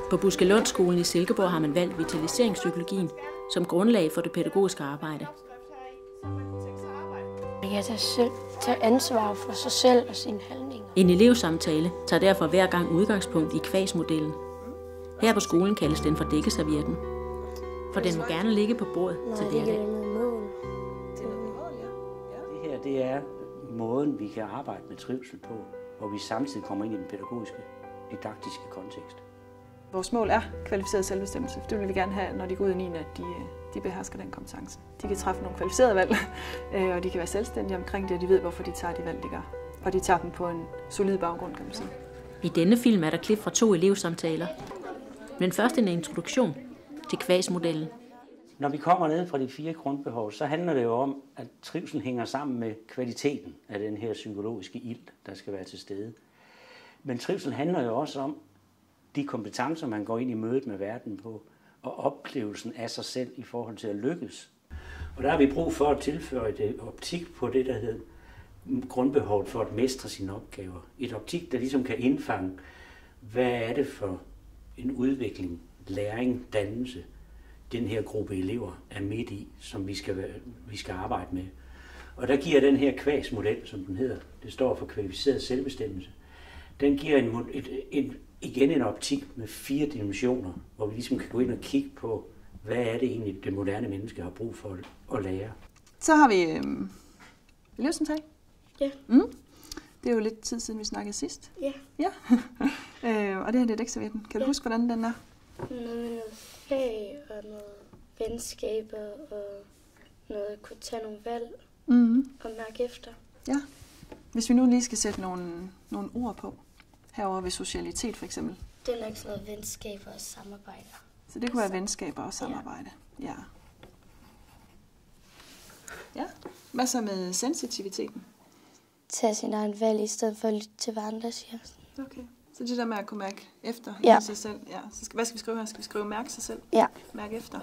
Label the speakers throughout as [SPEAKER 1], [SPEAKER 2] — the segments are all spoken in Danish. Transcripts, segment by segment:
[SPEAKER 1] På Buskelundskolen i Silkeborg har man valgt vitaliseringspsykologien som grundlag for det pædagogiske arbejde.
[SPEAKER 2] Man kan tage ansvar for sig selv og sine handlinger.
[SPEAKER 1] En elevsamtale tager derfor hver gang udgangspunkt i kvasmodellen. Her på skolen kaldes den for dækkeservietten, for den må gerne ligge på bordet til hverdag.
[SPEAKER 3] Det her, det er måden, vi kan arbejde med trivsel på, hvor vi samtidig kommer ind i den pædagogiske, didaktiske kontekst.
[SPEAKER 4] Vores mål er kvalificeret selvbestemmelse. Det vil vi gerne have, når de går ud i 9. at de behersker den kompetence. De kan træffe nogle kvalificerede valg, og de kan være selvstændige omkring det, og de ved, hvorfor de tager de valg, de gør. Og de tager dem på en solid baggrund, kan man sige.
[SPEAKER 1] I denne film er der klip fra 2 elevsamtaler, men først en introduktion til kvasmodellen.
[SPEAKER 3] Når vi kommer ned fra de 4 grundbehov, så handler det jo om, at trivsel hænger sammen med kvaliteten af den her psykologiske ild, der skal være til stede. Men trivsel handler jo også om de kompetencer, man går ind i mødet med verden på, og oplevelsen af sig selv i forhold til at lykkes. Og der har vi brug for at tilføre et optik på det, der hedder grundbehovet for at mestre sine opgaver. Et optik, der ligesom kan indfange, hvad er det for en udvikling, læring, dannelse, den her gruppe elever er midt i, som vi skal arbejde med. Og der giver den her kvasmodel, som den hedder, det står for kvalificeret selvbestemmelse, den giver igen en optik med 4 dimensioner, hvor vi ligesom kan gå ind og kigge på, hvad er det egentlig, det moderne menneske har brug for at lære.
[SPEAKER 4] Så har vi elevsamtale.
[SPEAKER 2] Ja.
[SPEAKER 4] Det er jo lidt tid siden, vi snakkede sidst.
[SPEAKER 2] Ja.
[SPEAKER 4] Ja. Og det her det er dækservietten. Kan du huske, hvordan den er?
[SPEAKER 2] Noget med noget fag og noget venskaber og noget at kunne tage nogle valg og mærke efter.
[SPEAKER 4] Ja. Hvis vi nu lige skal sætte nogle ord på, herover ved socialitet for eksempel.
[SPEAKER 2] Det er nok sådan noget venskaber og samarbejde.
[SPEAKER 4] Så det kunne være venskaber og samarbejde. Ja. Ja. Hvad så med sensitiviteten?
[SPEAKER 2] Tage sin egen valg i stedet for at lytte til, hvad andre siger.
[SPEAKER 4] Okay. Så det der med at kunne mærke efter i sig selv. Ja. Så hvad skal vi skrive her? Skal vi skrive mærke sig selv?
[SPEAKER 2] Ja.
[SPEAKER 4] Mærke efter.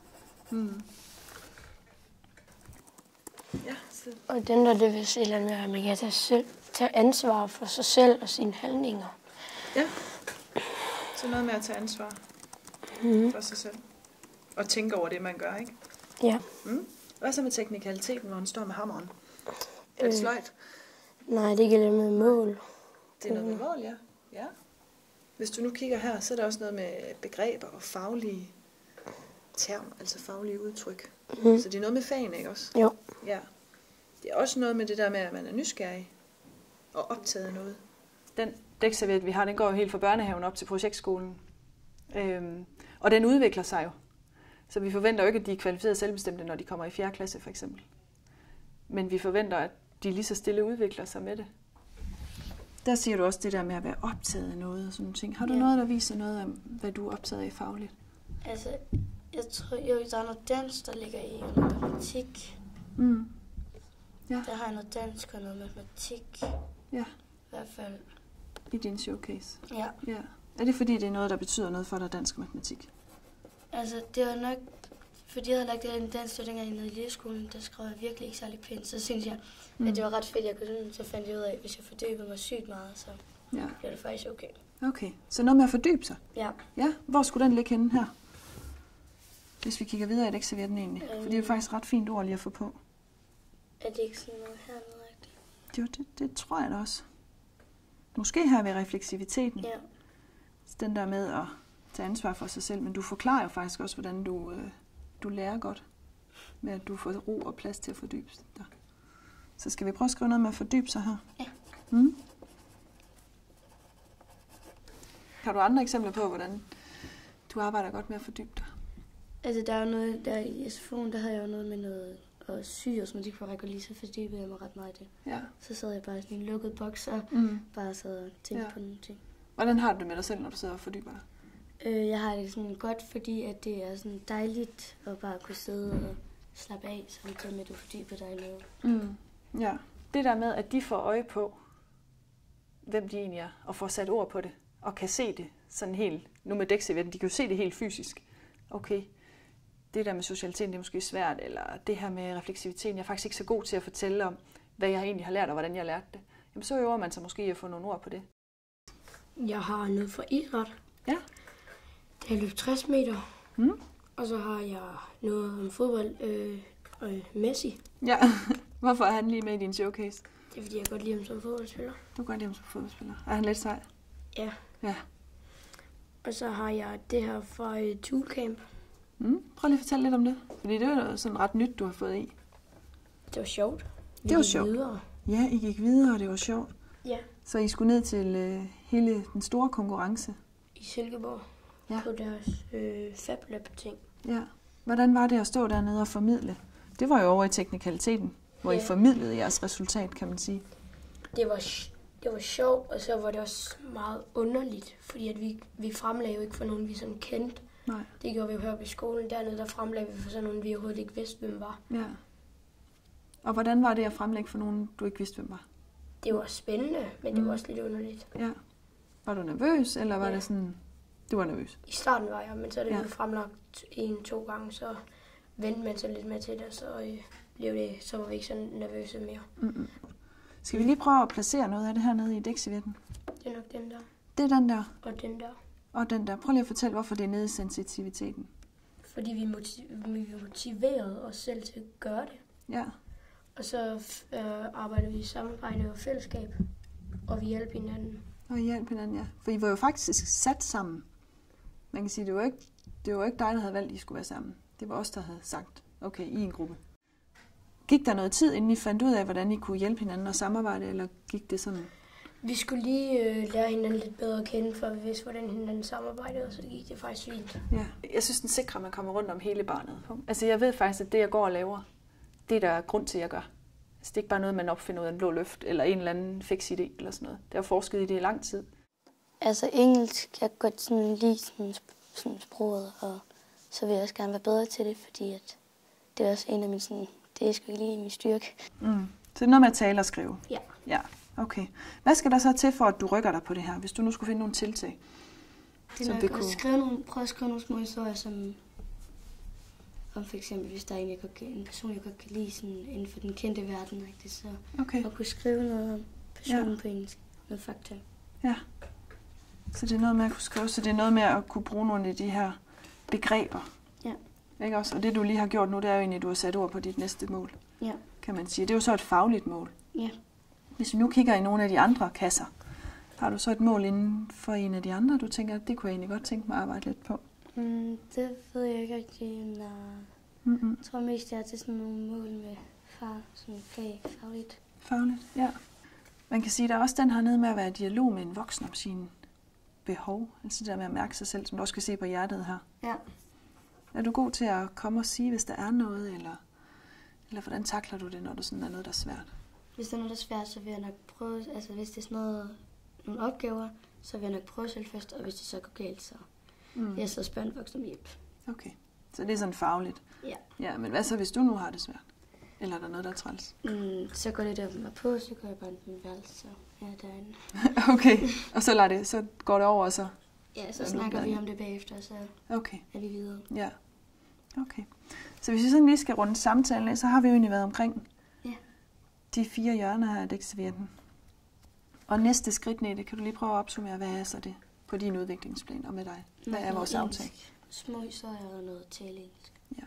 [SPEAKER 4] Ja. Så.
[SPEAKER 2] Og den der, det vil sige, at man kan tage ansvar for sig selv og sine handlinger.
[SPEAKER 4] Ja. Så noget med at tage ansvar for sig selv. Og tænke over det, man gør, ikke?
[SPEAKER 2] Ja.
[SPEAKER 4] Hvad så med teknikaliteten, hvor man står med hammeren? Er det sløjt?
[SPEAKER 2] Nej, det gælder med mål.
[SPEAKER 4] Det er noget med mål, ja. Ja. Hvis du nu kigger her, så er der også noget med begreber og faglige term, altså faglige udtryk. Så det er noget med fagene, ikke også?
[SPEAKER 2] Jo.
[SPEAKER 4] Ja. Det er også noget med det der med, at man er nysgerrig og optaget af noget. Den dækserviet, vi har, den går jo helt fra børnehaven op til projektskolen. Og den udvikler sig jo. Så vi forventer jo ikke, at de er kvalificeret selvbestemte, når de kommer i 4. klasse for eksempel. Men vi forventer, at de lige så stille udvikler sig med det. Der siger du også det der med at være optaget af noget og sådan nogle ting. Har du noget, der viser noget om, hvad du er optaget af fagligt?
[SPEAKER 2] Altså, jeg tror jo, der er noget dans, der ligger i noget matematik.
[SPEAKER 4] Ja.
[SPEAKER 2] Der har jeg noget dansk og noget matematik.
[SPEAKER 4] Ja.
[SPEAKER 2] I hvert fald.
[SPEAKER 4] I din showcase?
[SPEAKER 2] Ja.
[SPEAKER 4] Ja. Er det fordi, det er noget, der betyder noget for dig, dansk og matematik?
[SPEAKER 2] Altså, det var nok, fordi jeg havde lagt det en dansk, så dengang i elevskolen, der skrev jeg virkelig ikke særlig pænt. Så synes jeg, at det var ret fedt, jeg kunne sådan, så fandt jeg ud af, at hvis jeg fordybede mig sygt meget, så blev det faktisk okay.
[SPEAKER 4] Okay, så noget med at fordybe sig?
[SPEAKER 2] Ja.
[SPEAKER 4] Ja, hvor skulle den ligge henne her? Hvis vi kigger videre i dækservietten egentlig. For det er jo faktisk ret fint ord lige at få på.
[SPEAKER 2] Er det ikke sådan noget hernede rigtigt?
[SPEAKER 4] Jo, det tror jeg da også. Måske her ved refleksiviteten.
[SPEAKER 2] Ja.
[SPEAKER 4] Den der med at tage ansvar for sig selv, men du forklarer jo faktisk også, hvordan du lærer godt. Med at du får ro og plads til at fordybe dig. Så skal vi prøve at skrive noget med at fordybe sig her?
[SPEAKER 2] Ja.
[SPEAKER 4] Har du andre eksempler på, hvordan du arbejder godt med at fordybe dig?
[SPEAKER 2] Altså, der er jo noget, der i SFO'en, der havde jeg jo noget med noget at sy og sådan noget, og lige så fordybede jeg mig ret meget i det.
[SPEAKER 4] Ja.
[SPEAKER 2] Så sad jeg bare i sådan en lukket boks og bare sad og tænkte på nogle ting.
[SPEAKER 4] Hvordan har du det med dig selv, når du sidder og fordyber dig?
[SPEAKER 2] Jeg har det sådan godt, fordi at det er sådan dejligt at bare kunne sidde og slappe af, samtidig med at du fordyber dig i noget.
[SPEAKER 4] Ja, det der med, at de får øje på, hvem de egentlig er, og får sat ord på det, og kan se det sådan helt, nu med dækservietten, de kan jo se det helt fysisk. Okay, det der med socialiteten, det er måske svært, eller det her med refleksiviteten, jeg er faktisk ikke så god til at fortælle om, hvad jeg egentlig har lært, og hvordan jeg har lært det. Jamen så øver man sig måske at få nogle ord på det.
[SPEAKER 2] Jeg har noget for idræt.
[SPEAKER 4] Ja.
[SPEAKER 2] Jeg løb 60 meter. Og så har jeg noget om fodbold. Messi.
[SPEAKER 4] Ja, hvorfor er han lige med i din showcase?
[SPEAKER 2] Det er fordi, jeg godt lide ham som fodboldspiller.
[SPEAKER 4] Du kan godt lide ham som fodboldspiller. Er han lidt sej?
[SPEAKER 2] Ja.
[SPEAKER 4] Ja. Og
[SPEAKER 2] så har jeg det her fra Toolcamp.
[SPEAKER 4] Prøv lige at fortælle lidt om det. Fordi det er sådan ret nyt, du har fået i.
[SPEAKER 2] Det var sjovt.
[SPEAKER 4] Det var sjovt.
[SPEAKER 2] Videre.
[SPEAKER 4] Ja, I gik videre, og det var sjovt.
[SPEAKER 2] Ja.
[SPEAKER 4] Så I skulle ned til hele den store konkurrence.
[SPEAKER 2] I Silkeborg. Ja. På deres Fab Lab-ting.
[SPEAKER 4] Ja. Hvordan var det at stå dernede og formidle? Det var jo over i teknikaliteten, hvor I formidlede jeres resultat, kan man sige.
[SPEAKER 2] Det var sjovt, og så var det også meget underligt, fordi at vi fremlagde jo ikke for nogen, vi sådan kendte.
[SPEAKER 4] Nej.
[SPEAKER 2] Det gjorde vi jo her på skolen. Dernede, der fremlagde vi for sådan nogen, vi overhovedet ikke vidste, hvem var.
[SPEAKER 4] Ja. Og hvordan var det at fremlægge for nogen, du ikke vidste, hvem var?
[SPEAKER 2] Det var spændende, men det var også lidt underligt.
[SPEAKER 4] Ja. Var du nervøs, eller var det sådan... Du var nervøs?
[SPEAKER 2] I starten var jeg, men så er det jo fremlagt 1-2 gange, så vendte man sig lidt med til det, så var vi ikke så nervøse mere.
[SPEAKER 4] Skal vi lige prøve at placere noget af det her nede i dækservietten?
[SPEAKER 2] Det er nok den der.
[SPEAKER 4] Det er den der?
[SPEAKER 2] Og den der.
[SPEAKER 4] Og den der. Prøv lige at fortælle, hvorfor det er nede i sensitiviteten.
[SPEAKER 2] Fordi vi motiverede os selv til at gøre det.
[SPEAKER 4] Ja.
[SPEAKER 2] Og så arbejder vi i samarbejde og fællesskab, og vi hjælper hinanden.
[SPEAKER 4] Og I hjælper hinanden, ja. For I var jo faktisk sat sammen. Man kan sige, det var ikke dig, der havde valgt, at I skulle være sammen. Det var os, der havde sagt, okay, I en gruppe. Gik der noget tid, inden I fandt ud af, hvordan I kunne hjælpe hinanden og samarbejde, eller gik det sådan?
[SPEAKER 2] Vi skulle lige lære hinanden lidt bedre at kende, for vi vidste, hvordan hinanden samarbejdede, og så gik det faktisk fint.
[SPEAKER 4] Ja. Jeg synes, den sikrer, at man kommer rundt om hele barnet. Altså, jeg ved faktisk, at det, jeg går og laver, det er der grund til, at jeg gør. Altså, det er ikke bare noget, man opfinder ud af en blå løft, eller en eller anden fix idé, eller sådan noget. Det har forsket i det i lang tid.
[SPEAKER 2] Altså, engelsk, jeg kan godt sådan lide sådan sproget, og så vil jeg også gerne være bedre til det, fordi at det er også en af mine sådan, det er sgu ikke lige min styrke.
[SPEAKER 4] Så det er noget med at tale og skrive?
[SPEAKER 2] Ja.
[SPEAKER 4] Ja, okay. Hvad skal der så til for, at du rykker dig på det her, hvis du nu skulle finde nogle tiltag?
[SPEAKER 2] Det er nok prøve at skrive nogle små historier, som om for eksempel, hvis der er en person, jeg godt kan lide sådan, inden for den kendte verden, rigtig, så at kunne skrive noget om personen på engelsk, noget fakta.
[SPEAKER 4] Ja. Så det er noget med at kunne skrive, så det er noget med at kunne bruge nogle af de her begreber.
[SPEAKER 2] Ja.
[SPEAKER 4] Ikke også? Og det du lige har gjort nu, det er jo egentlig, at du har sat ord på dit næste mål.
[SPEAKER 2] Ja.
[SPEAKER 4] Kan man sige. Det er jo så et fagligt mål.
[SPEAKER 2] Ja.
[SPEAKER 4] Hvis vi nu kigger i nogle af de andre kasser, har du så et mål inden for en af de andre, du tænker, at det kunne jeg egentlig godt tænke mig at arbejde lidt på?
[SPEAKER 2] Det ved jeg ikke rigtig. Jeg tror mest, jeg er til sådan nogle mål med sådan fagligt.
[SPEAKER 4] Fagligt, ja. Man kan sige, at der er også den her nede med at være i dialog med en voksen om sine behov. Altså det der med at mærke sig selv, som du også kan se på hjertet her.
[SPEAKER 2] Ja.
[SPEAKER 4] Er du god til at komme og sige, hvis der er noget, eller hvordan takler du det, når der sådan er noget, der er svært?
[SPEAKER 2] Hvis der er noget, der er svært, så vil jeg nok prøve, altså hvis det er sådan nogle opgaver, så vil jeg nok prøve selv først, og hvis det så går galt, så jeg så spørger en voksen om hjælp.
[SPEAKER 4] Okay, så det er sådan fagligt?
[SPEAKER 2] Ja. Ja,
[SPEAKER 4] men hvad så, hvis du nu har det svært? Eller er der noget, der er træls?
[SPEAKER 2] Så går det der mig på, så går jeg bare ind på min værelse, så ja, derinde.
[SPEAKER 4] Okay, og så går det over, og så...
[SPEAKER 2] Ja, så snakker vi om det bagefter, og så er vi videre.
[SPEAKER 4] Ja, okay. Så hvis vi sådan lige skal runde samtalen af, så har vi jo egentlig været omkring de 4 hjørner her af dækservietten. Og næste skridt, Nette, kan du lige prøve at opsummere, hvad er så det på din udviklingsplan og med dig? Hvad er vores aftale?
[SPEAKER 2] Små historier og noget taleengelsk.
[SPEAKER 4] Ja.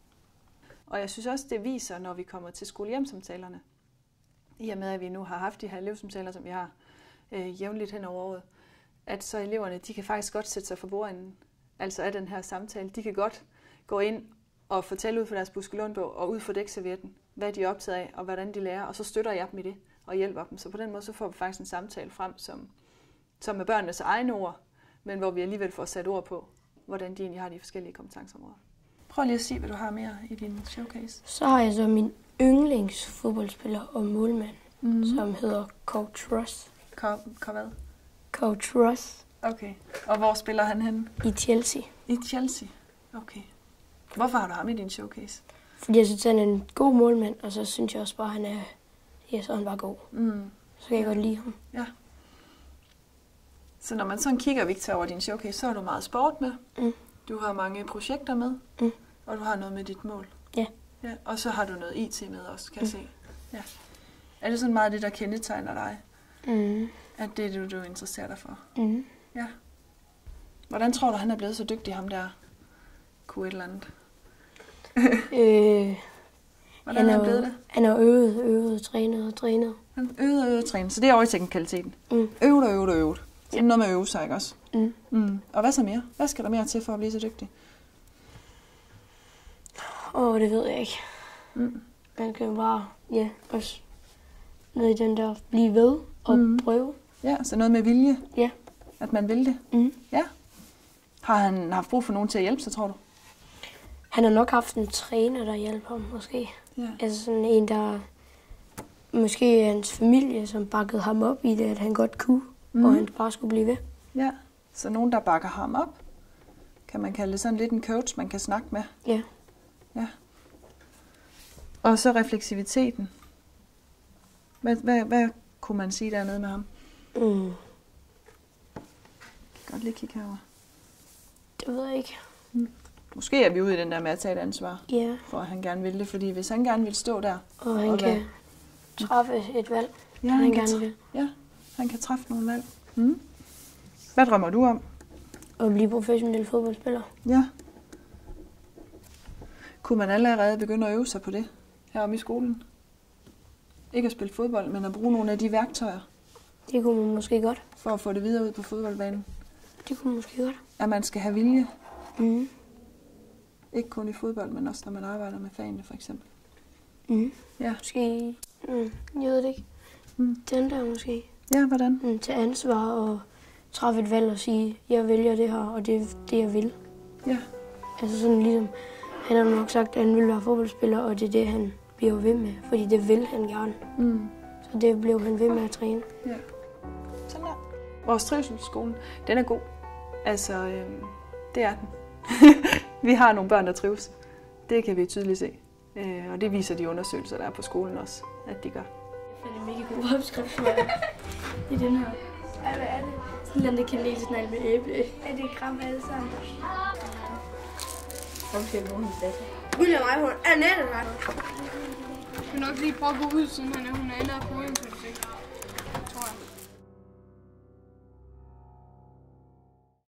[SPEAKER 4] Og jeg synes også, det viser, når vi kommer til skolehjemsamtalerne, i og med, at vi nu har haft de her elevsamtaler, som vi har jævnligt hen over året, at så eleverne, de kan faktisk godt sætte sig for bordenden, altså af den her samtale. De kan godt gå ind og fortælle ud fra deres buskelundbog og ud fra dækservietten, hvad de er optaget af og hvordan de lærer, og så støtter jeg dem i det og hjælper dem. Så på den måde så får vi faktisk en samtale frem, som er børnenes egne ord, men hvor vi alligevel får sat ord på, hvordan de egentlig har de forskellige kompetenceområder. Prøv lige at sige, hvad du har mere i din showcase.
[SPEAKER 2] Så har jeg så min yndlingsfodboldspiller og målmand, som hedder Coach Ross.
[SPEAKER 4] Hvad?
[SPEAKER 2] Coach Ross.
[SPEAKER 4] Okay. Og hvor spiller han henne?
[SPEAKER 2] I Chelsea.
[SPEAKER 4] I Chelsea? Okay. Hvorfor har du ham i din showcase?
[SPEAKER 2] Fordi jeg synes, han er en god målmand, og så synes jeg også bare, han er bare god. Så kan jeg godt lide ham.
[SPEAKER 4] Ja. Så når man sådan kigger, Victor, over din showcase, så har du meget sport med. Du har mange projekter med, og du har noget med dit mål.
[SPEAKER 2] Ja.
[SPEAKER 4] Ja. Og så har du noget IT med også, kan jeg se. Ja. Er det sådan meget det, der kendetegner dig? At det er det, du interesserer dig for? Ja. Hvordan tror du, han er blevet så dygtig, ham der? Kunne et eller andet. Hvordan er han blevet det?
[SPEAKER 2] Han har øvet, trænet.
[SPEAKER 4] Han øvet, trænet. Så det er over i teknikaliteten. Øvet. Det er noget med at øve sig, ikke også? Og hvad så mere? Hvad skal der mere til for at blive så dygtig?
[SPEAKER 2] Det ved jeg ikke. Man kan jo bare, også ned i den der, blive ved og prøve.
[SPEAKER 4] Ja, så noget med vilje?
[SPEAKER 2] Ja.
[SPEAKER 4] At man vil det? Ja. Har han haft brug for nogen til at hjælpe sig, tror du?
[SPEAKER 2] Han har nok haft en træner, der hjælper ham, måske.
[SPEAKER 4] Ja.
[SPEAKER 2] Altså sådan en, der måske hans familie, som bakkede ham op i det, at han godt kunne, og han bare skulle blive ved.
[SPEAKER 4] Ja, så nogen, der bakker ham op. Kan man kalde det sådan lidt en coach, man kan snakke med?
[SPEAKER 2] Ja.
[SPEAKER 4] Ja. Og så refleksiviteten. Hvad kunne man sige dernede med ham?
[SPEAKER 2] Jeg
[SPEAKER 4] kan godt lige kigge herover.
[SPEAKER 2] Det ved jeg ikke.
[SPEAKER 4] Måske er vi ude i den der med at tage et ansvar.
[SPEAKER 2] Ja.
[SPEAKER 4] For at han gerne vil det. Fordi hvis han gerne vil stå der.
[SPEAKER 2] Og han kan træffe et valg.
[SPEAKER 4] Ja, han gerne vil. Ja, han kan træffe nogle valg. Hvad drømmer du om?
[SPEAKER 2] At blive professionel fodboldspiller.
[SPEAKER 4] Ja. Kunne man allerede begynde at øve sig på det heromme i skolen? Ikke at spille fodbold, men at bruge nogle af de værktøjer.
[SPEAKER 2] Det kunne man måske godt.
[SPEAKER 4] For at få det videre ud på fodboldbanen.
[SPEAKER 2] Det kunne man måske godt.
[SPEAKER 4] At man skal have vilje. Ikke kun i fodbold, men også når man arbejder med fagene, for eksempel. Ja.
[SPEAKER 2] Måske, jeg ved det ikke. Den der måske.
[SPEAKER 4] Ja, hvordan?
[SPEAKER 2] Til ansvar og træffe et valg og sige, jeg vælger det her, og det er det, jeg vil.
[SPEAKER 4] Ja.
[SPEAKER 2] Altså sådan ligesom, han har nok sagt, at han vil være fodboldspiller, og det er det, han bliver ved med. Fordi det vil han gerne. Så det blev han ved med at træne.
[SPEAKER 4] Ja. Sådan der. Vores trivselsskole, den er god. Altså, det er den. Vi har nogle børn, der trives. Det kan vi tydeligt se. Og det viser de undersøgelser, der er på skolen også, at de gør.
[SPEAKER 2] Jeg fandt en mega god opskrift for i den her. Hvad er det? Sådan en lille kanelsnegl med æble. Er det kram alle sammen?
[SPEAKER 1] Hvorfor skal vi bruge hendes datter?
[SPEAKER 2] Gud er mig, hun er Annette,
[SPEAKER 5] Jeg skal nok lige prøve at gå ud, siden hun er inde og på en.